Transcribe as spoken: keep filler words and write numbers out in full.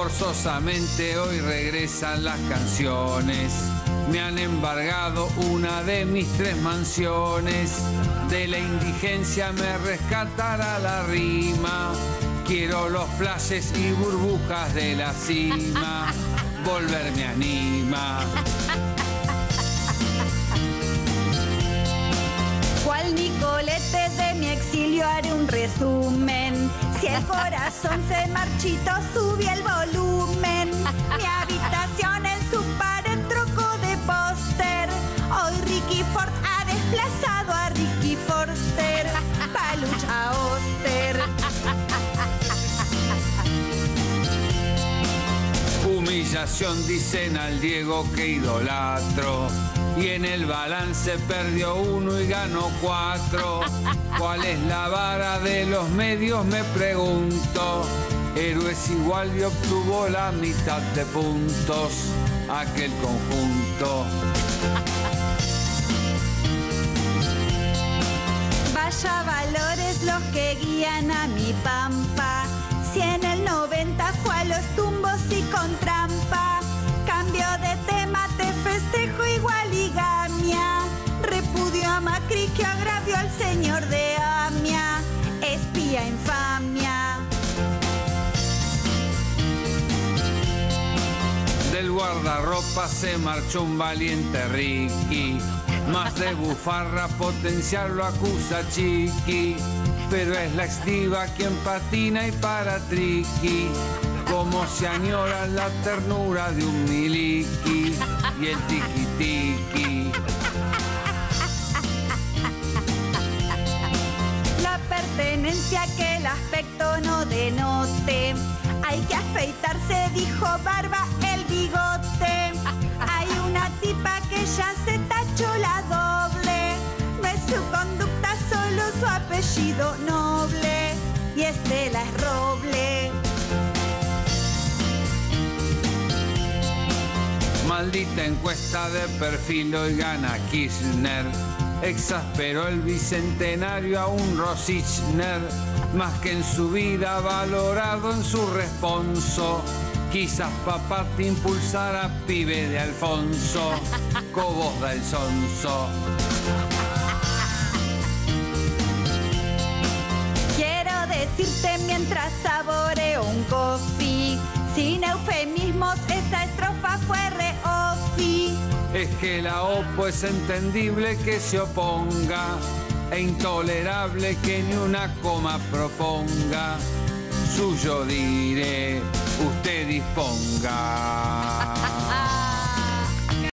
Forzosamente hoy regresan las canciones. Me han embargado una de mis tres mansiones. De la indigencia me rescatará la rima. Quiero los flashes y burbujas de la cima. Volver me anima. Cual Nicolete de mi exilio haré un resumen. Si el corazón se marchitó, subí el volumen. Mi habitación en su pared trocó de póster. Hoy Ricky Ford ha desplazado a Ricky Forster. Palucha Oster. Humillación dicen al Diego que idolatro. Y en el balance perdió uno y ganó cuatro. ¿Cuál es la vara de los medios? Me pregunto. Héroes igual y obtuvo la mitad de puntos aquel conjunto. Vaya valores los que guían a mi pampa. Si en el noventa fue a los tumbos y con trampa. Cambio de tema, te festejo igualigamia. Repudio a Macri que agravió al señor de Amia. Espía infamia. Del guardarropa se marchó un valiente Ricky. Más de bufarra potenciar lo acusa Chiqui. Pero es la exdiva quien patina y para triqui. Como se añora la ternura de un miliqui y el tiqui-tiqui. La pertenencia que el aspecto no denote. Hay que afeitarse, dijo Barba, el bigote. Hay una tipa que ya se tachó la doble. No es su conducta, solo su apellido noble. Y Estela es Roble. Maldita encuesta de perfil, hoy gana Kirchner. Exasperó el bicentenario a un Rosichner. Más que en su vida valorado en su responso. Quizás papá te impulsara, pibe de Alfonso. Cobos del sonso. Quiero decirte mientras saboreo un coffee. Sin eufemismos, esa estrofa fue re-ofi. Es que la Opo es entendible que se oponga e intolerable que ni una coma proponga. Suyo diré, usted disponga.